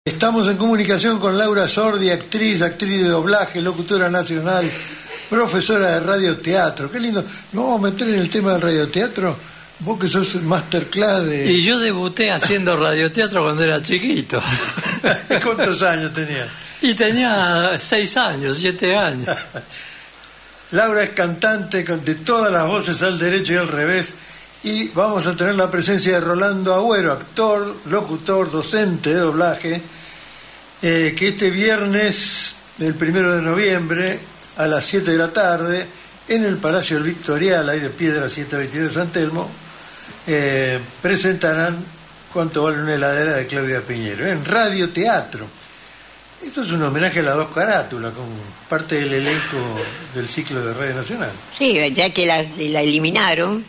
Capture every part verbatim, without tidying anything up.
Estamos en comunicación con Laura Sordi, actriz, actriz de doblaje, locutora nacional, profesora de radioteatro. Qué lindo. ¿No vamos a meter en el tema del radioteatro? Vos que sos masterclass de... Y yo debuté haciendo radioteatro cuando era chiquito. ¿Cuántos años tenías? Y tenía seis años, siete años. Laura es cantante de todas las voces al derecho y al revés. Y vamos a tener la presencia de Rolando Agüero, actor, locutor, docente de doblaje, eh, que este viernes, el primero de noviembre, a las siete de la tarde, en el Palacio del Victorial, ahí de Piedra siete veintidós de San Telmo, eh, presentarán Cuánto vale una heladera de Claudia Piñero, en radioteatro. Esto es un homenaje a las dos carátulas, como parte del elenco del ciclo de Radio Nacional. Sí, ya que la, la eliminaron.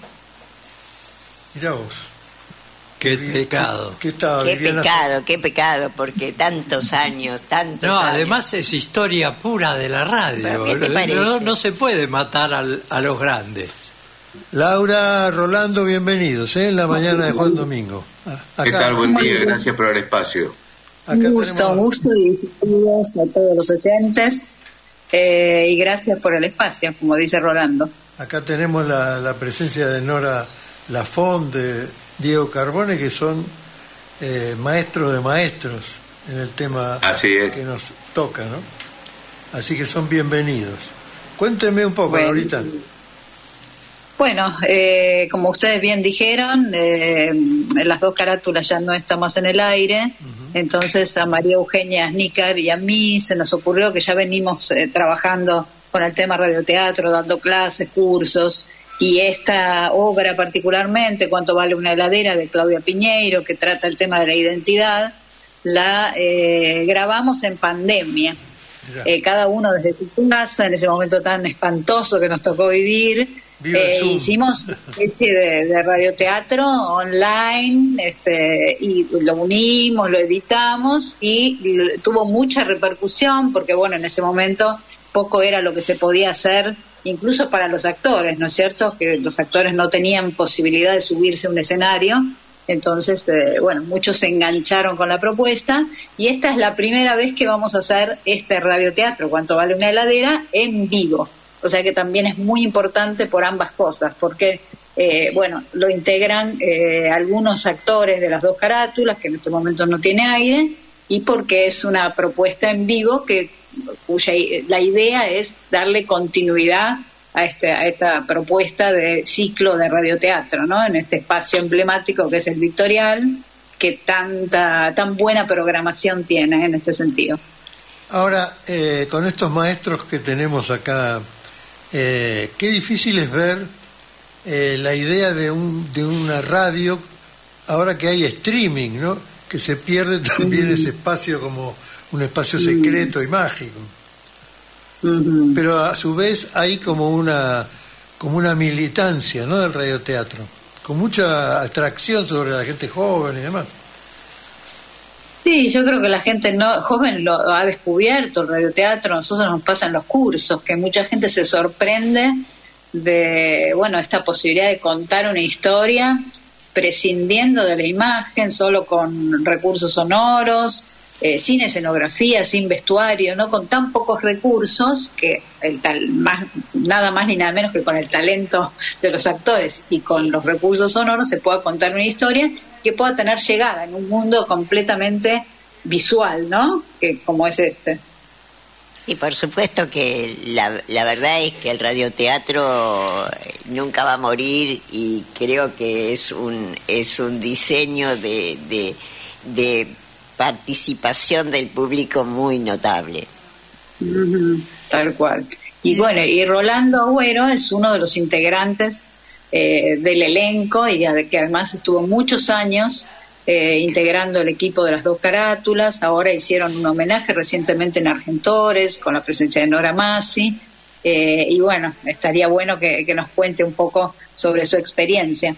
Mirá vos. Qué pecado. ¿Qué, qué, qué pecado, qué pecado, porque tantos años, tantos no, años. Además es historia pura de la radio. ¿Qué te parece? No, no se puede matar al, a los grandes. Laura, Rolando, bienvenidos, ¿eh? En la mañana de Juan Domingo. Acá. ¿Qué tal? Buen día, gracias por el espacio. Acá un gusto, tenemos... un gusto y saludos a todos los oyentes eh, y gracias por el espacio, como dice Rolando. Acá tenemos la, la presencia de Nora Lafont, de Diego Carbone, que son eh, maestros de maestros en el tema que nos toca, ¿no? Así que son bienvenidos. Cuéntenme un poco, bueno, ahorita. Bueno, eh, como ustedes bien dijeron, eh, las dos carátulas ya no estamos en el aire, uh-huh. Entonces a María Eugenia Snícar y a mí se nos ocurrió que ya venimos eh, trabajando con el tema radioteatro, dando clases, cursos, y esta obra particularmente, Cuánto vale una heladera, de Claudia Piñero, que trata el tema de la identidad, la eh, grabamos en pandemia. Eh, cada uno desde su casa, en ese momento tan espantoso que nos tocó vivir. Eh, hicimos una especie de, de radioteatro online, este, y lo unimos, lo editamos, y tuvo mucha repercusión, porque bueno, en ese momento poco era lo que se podía hacer, incluso para los actores, ¿no es cierto? Que los actores no tenían posibilidad de subirse a un escenario. Entonces, eh, bueno, muchos se engancharon con la propuesta, y esta es la primera vez que vamos a hacer este radioteatro, Cuánto vale una heladera, en vivo. O sea que también es muy importante por ambas cosas, porque, eh, bueno, lo integran eh, algunos actores de las dos carátulas, que en este momento no tiene aire, y porque es una propuesta en vivo que cuya la idea es darle continuidad a, este, a esta propuesta de ciclo de radioteatro, ¿no? En este espacio emblemático que es el Victorial, que tanta tan buena programación tiene en este sentido. Ahora, eh, con estos maestros que tenemos acá, eh, qué difícil es ver eh, la idea de, un, de una radio, ahora que hay streaming, ¿no? Que se pierde también mm. ese espacio como un espacio secreto mm. y mágico. Mm-hmm. Pero a su vez hay como una como una militancia, ¿no?, del radioteatro, con mucha atracción sobre la gente joven y demás. Sí, yo creo que la gente no joven lo ha descubierto, el radioteatro. Nosotros nos pasan los cursos, que mucha gente se sorprende de, bueno, esta posibilidad de contar una historia prescindiendo de la imagen, solo con recursos sonoros, eh, sin escenografía, sin vestuario, no, con tan pocos recursos, que el tal más nada más ni nada menos que con el talento de los actores y con los recursos sonoros se pueda contar una historia que pueda tener llegada en un mundo completamente visual, ¿no?, que como es este. Y por supuesto que la, la verdad es que el radioteatro nunca va a morir, y creo que es un es un diseño de, de, de participación del público muy notable. Uh-huh, tal cual. Y bueno, y Rolando Agüero es uno de los integrantes eh, del elenco, y que además estuvo muchos años Eh, integrando el equipo de las dos carátulas. Ahora hicieron un homenaje recientemente en Argentores con la presencia de Nora Massi, eh, y bueno, estaría bueno que, que nos cuente un poco sobre su experiencia.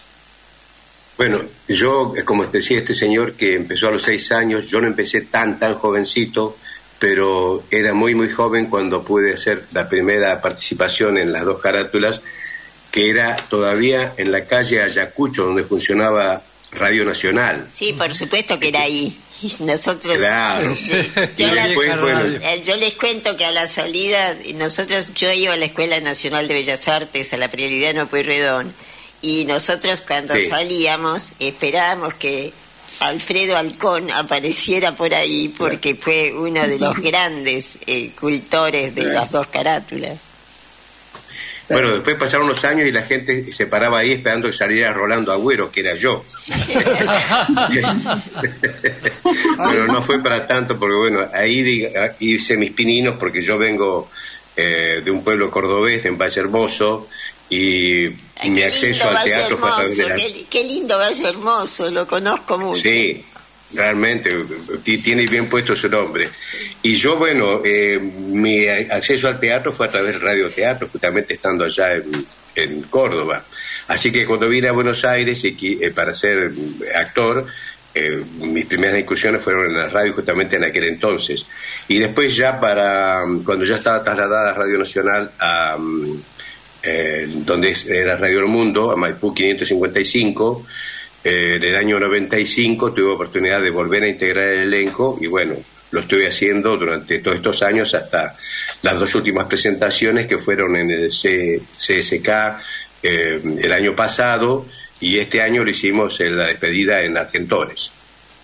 Bueno, yo, como decía este señor que empezó a los seis años, yo no empecé tan tan jovencito, pero era muy muy joven cuando pude hacer la primera participación en las dos carátulas, que era todavía en la calle Ayacucho, donde funcionaba Radio Nacional. Sí, por supuesto que era ahí. Y nosotros, Claro. yo, Y las- después, bueno, eh, yo les cuento que a la salida, nosotros, yo iba a la Escuela Nacional de Bellas Artes, a la Prioridad Pueyrredón, y nosotros cuando Sí. salíamos esperábamos que Alfredo Alcón apareciera por ahí, porque fue uno de los grandes eh, cultores de las dos carátulas. bueno, después pasaron los años y la gente se paraba ahí esperando que saliera Rolando Agüero, que era yo. Pero no fue para tanto, porque bueno, ahí diga- hice mis pininos, porque yo vengo eh, de un pueblo cordobés, en Valle Hermoso, y Ay, mi qué acceso lindo al Valle teatro fue a través de Hermoso, la... qué, qué lindo Valle Hermoso, lo conozco mucho. Sí, realmente, ti- tiene bien puesto su nombre. Y yo, bueno, eh, mi acceso al teatro fue a través del radioteatro, justamente estando allá en, en Córdoba. Así que cuando vine a Buenos Aires y qui- eh, para ser actor, eh, mis primeras incursiones fueron en la radio justamente en aquel entonces. Y después ya para, cuando ya estaba trasladada a Radio Nacional a... eh, donde era Radio El Mundo, a Maipú quinientos cincuenta y cinco, eh, en el año noventa y cinco tuve oportunidad de volver a integrar el elenco y bueno, lo estuve haciendo durante todos estos años hasta las dos últimas presentaciones que fueron en el C S K eh, el año pasado y este año lo hicimos en la despedida en Argentores.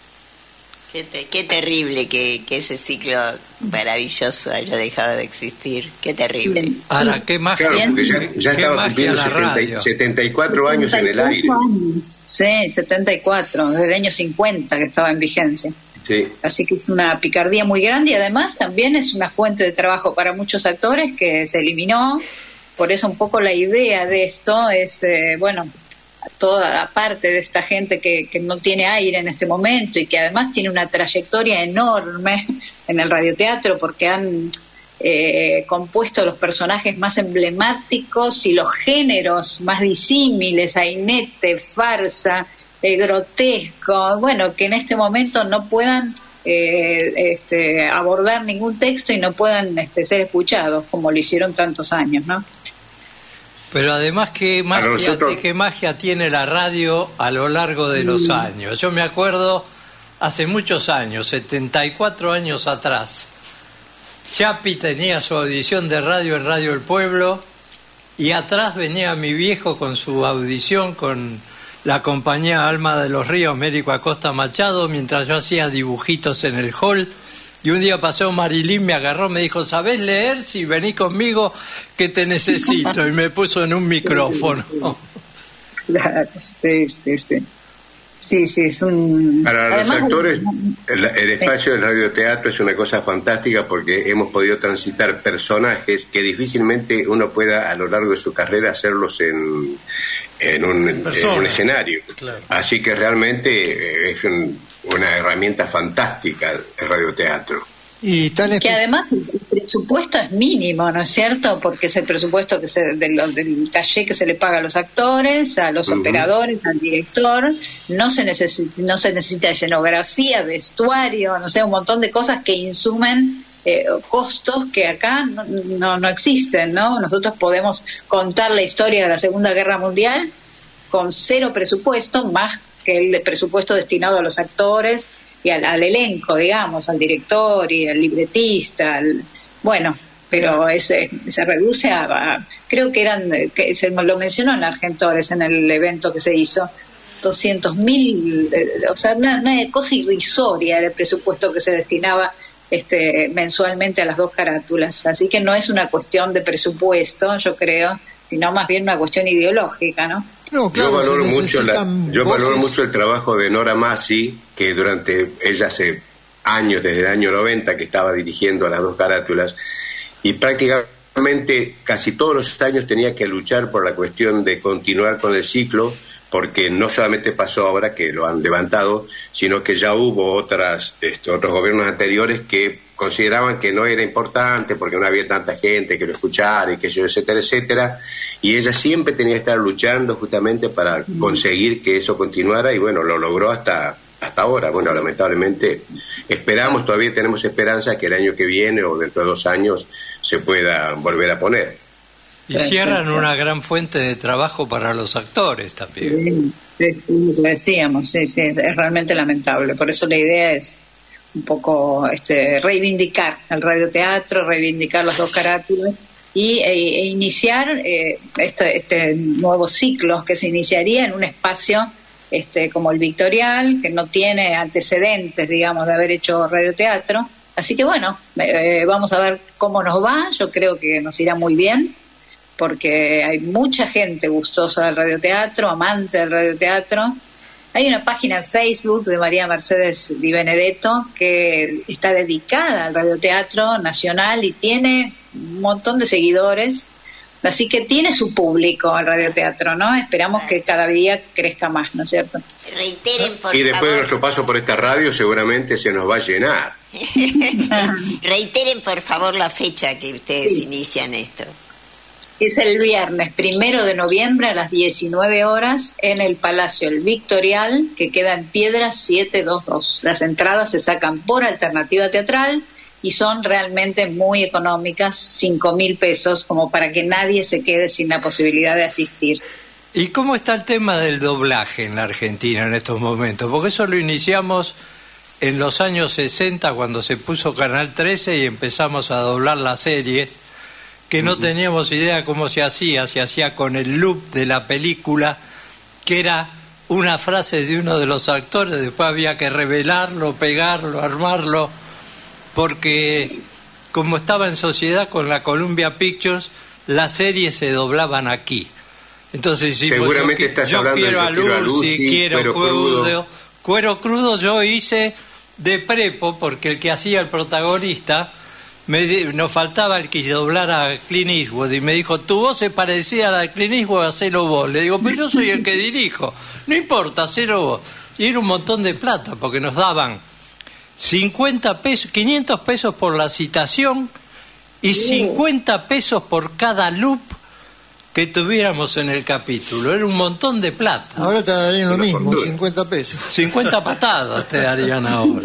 Qué, te- qué terrible que, que ese ciclo maravilloso haya dejado de existir. Qué terrible. Bien. Ahora, qué magia, Claro, porque ya, ya qué estaba magia cumpliendo la setenta, radio. setenta y cuatro años en el aire. setenta y cuatro años. Sí, setenta y cuatro, desde el año cincuenta que estaba en vigencia. Sí. Así que es una picardía muy grande y además también es una fuente de trabajo para muchos actores que se eliminó. Por eso un poco la idea de esto es, eh, bueno, toda la parte de esta gente que, que no tiene aire en este momento y que además tiene una trayectoria enorme en el radioteatro porque han eh, compuesto los personajes más emblemáticos y los géneros más disímiles, sainete, farsa, eh, grotesco, bueno, que en este momento no puedan eh, este, abordar ningún texto y no puedan este, ser escuchados como lo hicieron tantos años, ¿no? Pero además, ¿qué magia, nosotros- qué magia tiene la radio a lo largo de los años? Yo me acuerdo, hace muchos años, setenta y cuatro años atrás, Chapi tenía su audición de radio en Radio El Pueblo y atrás venía mi viejo con su audición con la compañía Alma de los Ríos, Mérico Acosta Machado, mientras yo hacía dibujitos en el hall. Y un día pasó Marilyn, me agarró, me dijo, ¿sabés leer? Si vení conmigo, que te necesito. Y me puso en un micrófono. Claro, sí, sí, sí. Sí, sí, es un... Para los Además, actores, el, el espacio del radioteatro es una cosa fantástica porque hemos podido transitar personajes que difícilmente uno pueda a lo largo de su carrera hacerlos en, en, un, en un escenario. Claro. Así que realmente eh, es un- una herramienta fantástica el radioteatro. Y tan que especial. además el presupuesto es mínimo, ¿no es cierto? Porque es el presupuesto que se, de lo- del caché que se le paga a los actores, a los Ujú. operadores, al director. No se necesita, no se necesita escenografía, vestuario, no sé, un montón de cosas que insumen eh, costos que acá no, no, no existen, ¿no? Nosotros podemos contar la historia de la Segunda Guerra Mundial con cero presupuesto, más que el de presupuesto destinado a los actores y al, al elenco, digamos, al director y al libretista, al, bueno, pero ese se reduce a, a- creo que eran, eh, que se lo mencionó en Argentores en el evento que se hizo, doscientos mil, o sea, una, una cosa irrisoria era el presupuesto que se destinaba este mensualmente a las dos carátulas, así que no es una cuestión de presupuesto, yo creo, sino más bien una cuestión ideológica, ¿no? No, claro, yo valoro se mucho la- necesitan yo valoro voces. mucho el trabajo de Nora Massi, que durante ella hace años, desde el año noventa que estaba dirigiendo a las dos carátulas, y prácticamente casi todos los años tenía que luchar por la cuestión de continuar con el ciclo, porque no solamente pasó ahora que lo han levantado, sino que ya hubo otras este, otros gobiernos anteriores que consideraban que no era importante porque no había tanta gente que lo escuchara y que yo, etcétera, etcétera, y ella siempre tenía que estar luchando justamente para conseguir que eso continuara y bueno, lo logró hasta hasta ahora. Bueno, lamentablemente esperamos, todavía tenemos esperanza que el año que viene o dentro de dos años se pueda volver a poner. Y cierran una gran fuente de trabajo para los actores también. Sí, sí, sí, lo decíamos, sí, sí, es realmente lamentable. Por eso la idea es un poco este, reivindicar el radioteatro, reivindicar las dos carátulas y e, e iniciar eh, este, este nuevo ciclo que se iniciaría en un espacio este, como el Victorial, que no tiene antecedentes, digamos, de haber hecho radioteatro. Así que bueno, eh, vamos a ver cómo nos va. Yo creo que nos irá muy bien, porque hay mucha gente gustosa del radioteatro, amante del radioteatro. Hay una página en Facebook de María Mercedes Di Benedetto que está dedicada al radioteatro nacional y tiene un montón de seguidores, así que tiene su público el radioteatro, ¿no? Esperamos que cada día crezca más, ¿no es cierto? Reiteren, por y después favor. de nuestro paso por esta radio seguramente se nos va a llenar. Reiteren, por favor, la fecha que ustedes sí. inician esto. Es el viernes primero de noviembre a las diecinueve horas en el Palacio El Victorial, que queda en Piedra setecientos veintidós. Las entradas se sacan por alternativa teatral y son realmente muy económicas, cinco mil pesos, como para que nadie se quede sin la posibilidad de asistir. ¿Y cómo está el tema del doblaje en la Argentina en estos momentos? Porque eso lo iniciamos en los años sesenta, cuando se puso Canal trece y empezamos a doblar las series, que no teníamos idea cómo se hacía, se hacía con el loop de la película, que era una frase de uno de los actores, después había que revelarlo, pegarlo, armarlo, porque como estaba en sociedad con la Columbia Pictures, las series se doblaban aquí. Entonces, si seguramente yo, estás yo hablando quiero de a Lucy, Lucy, quiero cuero crudo, crudo. Cuero crudo yo hice de prepo, porque el que hacía el protagonista, me di, nos faltaba el que doblara a Clint Eastwood, y me dijo, tu voz se parecía a la de Clint Eastwood, hacelo vos. Le digo, pero yo soy el que dirijo. No importa, hacelo vos. Y era un montón de plata, porque nos daban cincuenta pesos, quinientos pesos por la citación y cincuenta pesos por cada loop que tuviéramos en el capítulo. Era un montón de plata. Ahora te darían lo mismo, cincuenta pesos. cincuenta patadas te darían ahora.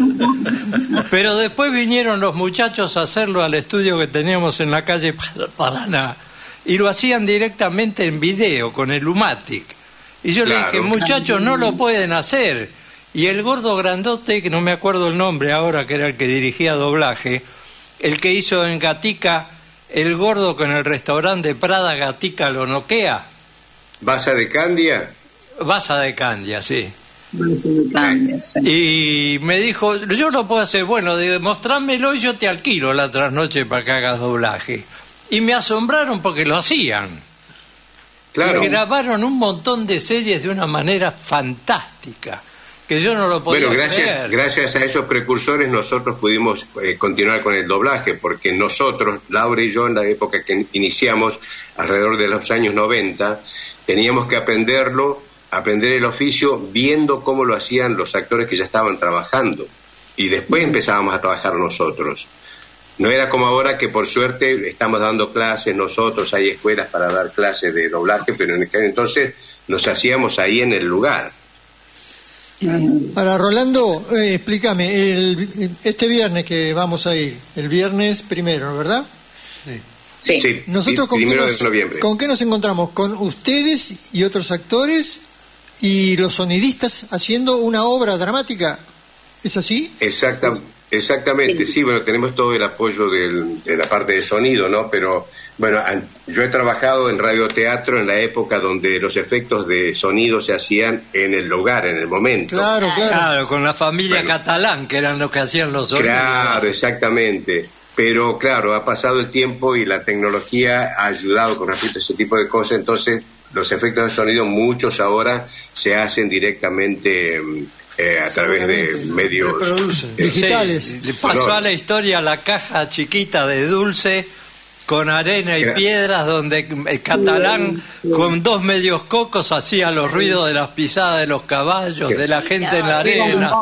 Pero después vinieron los muchachos a hacerlo al estudio que teníamos en la calle Paraná y lo hacían directamente en video con el Lumatic. Y yo claro. le dije, muchachos, no lo pueden hacer. Y el gordo grandote, que no me acuerdo el nombre ahora, que era el que dirigía doblaje, el que hizo en Gatica, el gordo con el restaurante Prada Gatica lo noquea. ¿Basa de Candia? Basa de Candia, sí. Basa de Candia, sí. Y me dijo, yo lo puedo hacer, bueno, mostrámelo y yo te alquilo la trasnoche para que hagas doblaje. Y me asombraron porque lo hacían. Claro. Y grabaron un montón de series de una manera fantástica, que yo no lo podía bueno, gracias, creer. Gracias a esos precursores nosotros pudimos eh, continuar con el doblaje, porque nosotros, Laura y yo, en la época que iniciamos, alrededor de los años noventa, teníamos que aprenderlo, aprender el oficio, viendo cómo lo hacían los actores que ya estaban trabajando, y después empezábamos a trabajar nosotros. No era como ahora, que por suerte estamos dando clases nosotros, hay escuelas para dar clases de doblaje, pero en aquel entonces nos hacíamos ahí en el lugar. Ahora, Rolando, eh, explícame, el, este viernes que vamos a ir, el viernes primero, ¿verdad? Sí. Sí, Nosotros con primero qué nos, de noviembre. ¿Con qué nos encontramos? Con ustedes y otros actores y los sonidistas haciendo una obra dramática, ¿es así? Exacta, exactamente, sí. sí, bueno, tenemos todo el apoyo del, de la parte de sonido, ¿no? Pero, bueno, yo he trabajado en radioteatro en la época donde los efectos de sonido se hacían en el lugar, en el momento. Claro, claro. Claro, con la familia bueno, Catalán, que eran los que hacían los sonidos. Claro, exactamente. Pero, claro, ha pasado el tiempo y la tecnología ha ayudado con respecto a ese tipo de cosas, entonces los efectos de sonido, muchos ahora se hacen directamente eh, a través de medios eh, digitales. Sí, le pasó no. a la historia la caja chiquita de Dulce con arena y piedras, donde el Catalán con dos medios cocos hacía los ruidos de las pisadas de los caballos, de la gente en la arena.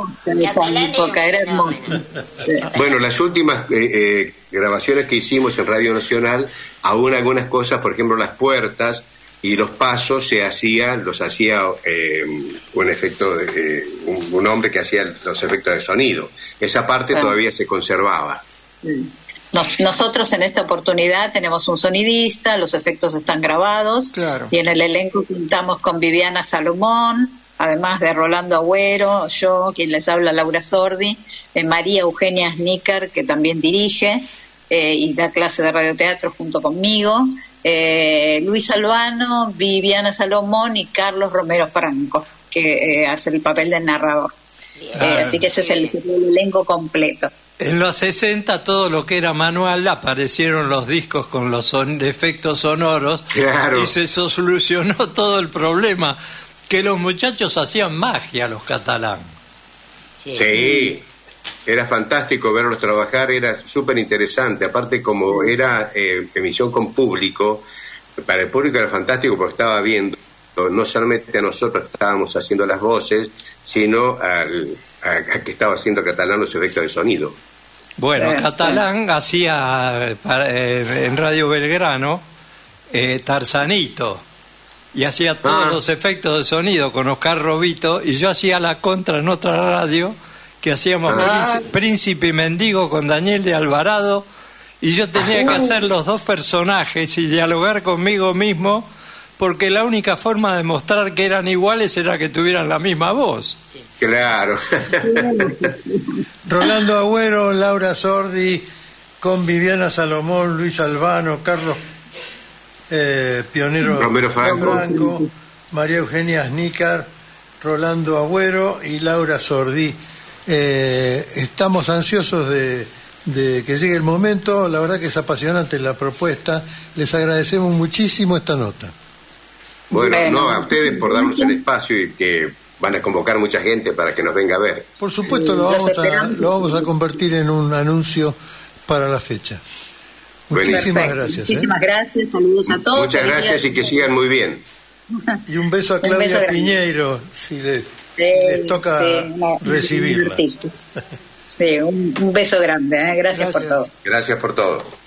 Bueno, las últimas eh, eh, grabaciones que hicimos en Radio Nacional, aún algunas cosas, por ejemplo las puertas y los pasos se hacían, los hacía eh, un efecto de, eh, un, un hombre que hacía los efectos de sonido. Esa parte claro. todavía se conservaba. Sí. Nos, nosotros en esta oportunidad tenemos un sonidista, los efectos están grabados, claro. y en el elenco contamos con Viviana Salomón, además de Rolando Agüero, yo, quien les habla, Laura Sordi, eh, María Eugenia Snícar, que también dirige eh, y da clase de radioteatro junto conmigo, eh, Luis Albano, Viviana Salomón y Carlos Romero Franco, que eh, hace el papel del narrador. Eh, así que ese es el, el elenco completo. En los sesenta todo lo que era manual, aparecieron los discos con los son, efectos sonoros, claro. Y se solucionó todo el problema, que los muchachos hacían magia, los Catalán. Sí, sí. Era fantástico verlos trabajar, era súper interesante, aparte como era eh, emisión con público, para el público era fantástico porque estaba viendo, no solamente a nosotros estábamos haciendo las voces, sino al, a, a que estaba haciendo Catalán los efectos de sonido. Bueno, sí, Catalán sí. hacía para, eh, en Radio Belgrano eh, Tarzanito, y hacía todos ah. los efectos de sonido con Oscar Robito, y yo hacía la contra en otra radio, que hacíamos ah. Príncipe y Mendigo con Daniel de Alvarado, y yo tenía que hacer los dos personajes y dialogar conmigo mismo, porque la única forma de mostrar que eran iguales era que tuvieran la misma voz. Claro. Rolando Agüero, Laura Sordi, con Viviana Salomón, Luis Albano, Carlos eh, Pionero Romero Franco. Franco, María Eugenia Snícar, Rolando Agüero y Laura Sordi. Eh, estamos ansiosos de, de que llegue el momento. La verdad que es apasionante la propuesta. Les agradecemos muchísimo esta nota. Bueno, no, a ustedes por darnos el espacio y que van a convocar mucha gente para que nos venga a ver. Por supuesto, lo vamos a, lo vamos a convertir en un anuncio para la fecha. Muchísimas Perfecto. gracias. Muchísimas ¿eh? gracias, saludos a todos. Muchas gracias y que sigan muy bien. Y un beso a Claudia beso Piñeiro, si les, sí, si les toca sí, no, recibirla. Sí, un, un beso grande, ¿eh? Gracias, gracias por todo. Gracias por todo.